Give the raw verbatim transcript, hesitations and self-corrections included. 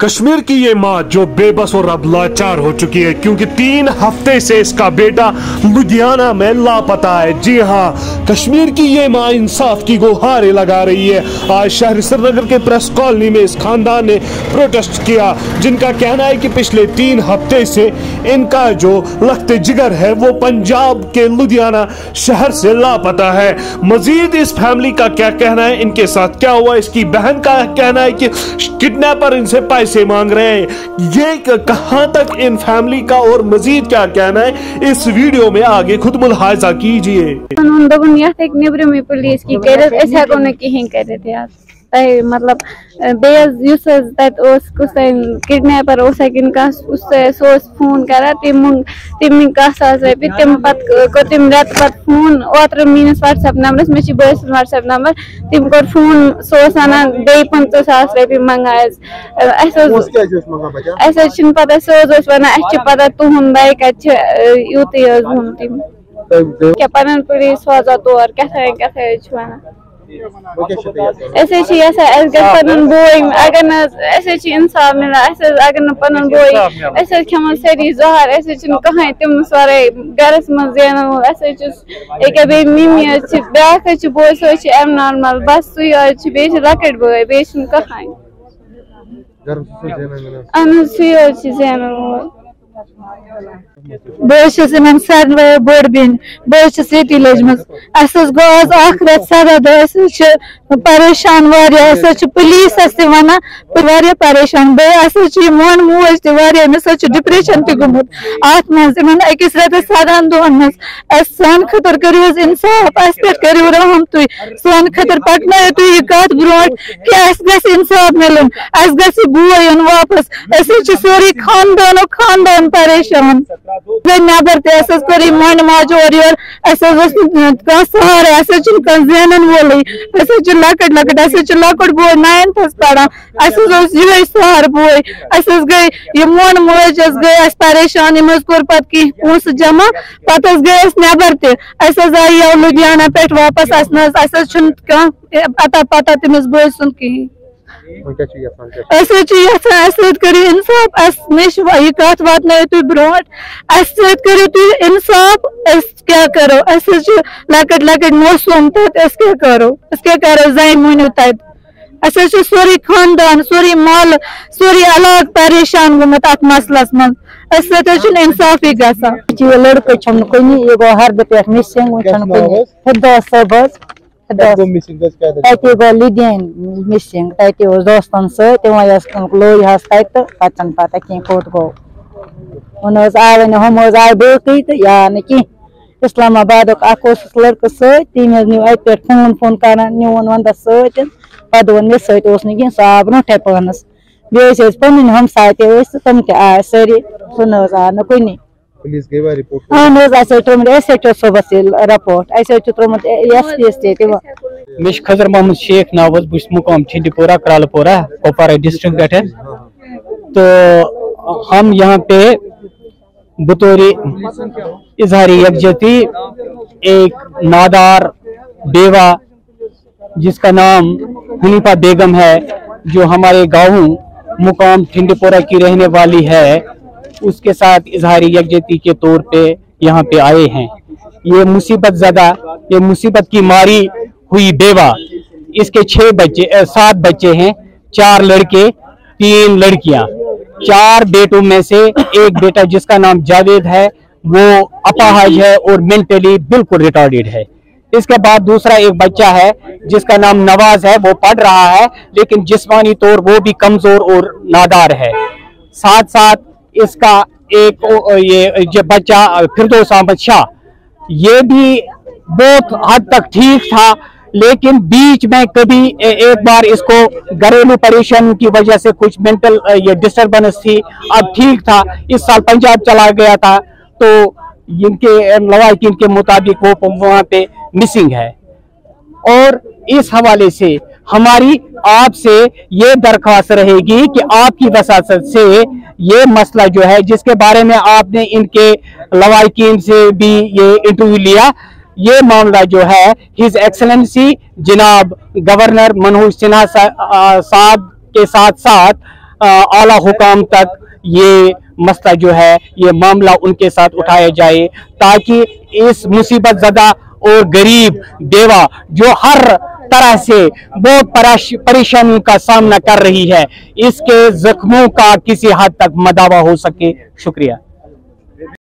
कश्मीर की ये माँ जो बेबस और अब लाचार हो चुकी है क्योंकि तीन हफ्ते से इसका बेटा लुधियाना में लापता है। जी हाँ, कश्मीर की ये माँ इंसाफ की गुहारें लगा रही है। आज शहर श्रीनगर के प्रेस कॉलोनी में इस खानदान ने प्रोटेस्ट किया, जिनका कहना है कि पिछले तीन हफ्ते से इनका जो लखते जिगर है वो पंजाब के लुधियाना शहर से लापता है। मजीद इस फैमिली का क्या कहना है, इनके साथ क्या हुआ, इसकी बहन का कहना है कि किडनैपर इनसे पैसे मांग रहे हैं। ये कहां तक इन फैमिली का और मजीद क्या कहना है, इस वीडियो में आगे खुद मुलाहाजा कीजिए। पुलिस की मतलब किडनैपर फोन कर तम तम कह रपी तम पे तम रत पे फोन ओतर मीनस व्हाट्सएप नंबर मे बस व्हाट्सएप नंबर तम कोर फोन सो वन बे पंच सास रपी मंगा पता सोज वन पता तुहद भाई कत यूत तम क्या पन पुलिस सोजा तौर क्या वन पन बोई अगर इंसाफ मिलान अगर पन बोई खमन सारी जहर कहें तमिस वर गरस मज जेन बे मम्मी ब्या बोई सो एम नॉर्मल बस सु बे लकट बोई बे कहें अहन सु जेन वोल बस सारे बड़ बेन बस ये लजम गो आज रत सदा दह परेशान पुलिस वन परेशान बे मोन मोज तक डिप्रेशन तुमुत अत अकिस रतस सदान दोहन मज सान खतर करो इंसाफ अस पे करो रहम तुम सान खतर पकन तुम यह कत ब्रो कि इंसाफ मिलन बोय वापस सोरी खानदानो खानदान परेशान नबर तोर मन माज और योर सहारा जेन वोल लकट लकट लकट बोय नाइन्थस पढ़ान ये सहार बोय गई मोन मोज गई परेशान कोर पे कह पोस जमा पे गई नबर तय लुधियाना पे वापस अता पता तमिस बोय सुन कहें करो इंसाफ नश यह कत वात तुम ब्रो करो तुम इंसाफ क्या करो लकट लकट मौसम तथ क्या करो क्या करो जन वनो तत सोरी खानदान सोरी माल सोरी अलग परेशान गुमत अत मसलस मज इंसाफी ग लड़के कुन यह गो हरद पे मिसिंग खुदा सब गो लुधियान मिसिंग तत दोस्तन सत लोहस तत पचन पता कह कोत गो वन आव हम आव बे तो या न कह इस्लामाबाद अख लड़क सम नी अत पे फोन फोन कर नुन वंदस सत पे दोन मे सत कह सह आव ब्रोटे पानस बे पन हमसाय तम त आए सारी सह आव न कुन अहन त्रोमुत एस एच ओ सोबस रपोर्ट त्रोमुत एस पी एस मे खजर मोहम्मद शेख नाव बस मुकाम ठिंडीपोरा करालपोरा कुपवारा डिस्ट्रिक्ट पे। तो हम यहाँ पे बतौर इजहारी यकजहती एक नादार बेवा जिसका नाम हनीफा बेगम है, जो हमारे गाँव मुकाम ठिंडीपोरा की रहने वाली है, उसके साथ इजहारी यकजहती के तौर पे यहाँ पे आए हैं। ये मुसीबत ज़्यादा ये मुसीबत की मारी हुई बेवा, इसके छह बच्चे सात बच्चे हैं, चार लड़के तीन लड़कियां। चार बेटों में से एक बेटा जिसका नाम जावेद है वो अपाहज है और मेंटली बिल्कुल रिटार्डेड है। इसके बाद दूसरा एक बच्चा है जिसका नाम नवाज है, वो पढ़ रहा है लेकिन जिस्मानी तौर वो भी कमजोर और नादार है। साथ साथ इसका एक ये जो बच्चा फिरदौस अहमद शाह, ये भी बहुत हद तक ठीक था, लेकिन बीच में कभी एक बार इसको घरेलू परेशानी की वजह से कुछ मेंटल ये डिस्टर्बेंस थी, अब ठीक था। इस साल पंजाब चला गया था, तो इनके लवाकिन के मुताबिक वो वहाँ पे मिसिंग है। और इस हवाले से हमारी आपसे ये दरख्वास्त रहेगी कि आपकी वसासत से ये मसला जो है, जिसके बारे में आपने इनके लवाकिन से भी ये इंटरव्यू लिया, ये मामला जो है हिज एक्सेलेंसी जनाब गवर्नर मनोज सिन्हा साहब के साथ साथ आला हुकाम तक ये मसला जो है, ये मामला उनके साथ उठाया जाए, ताकि इस मुसीबत ज़दा और गरीब बेवा जो हर तरह से बहुत परेशानियों का सामना कर रही है, इसके जख्मों का किसी हद तक मदावा हो सके। शुक्रिया।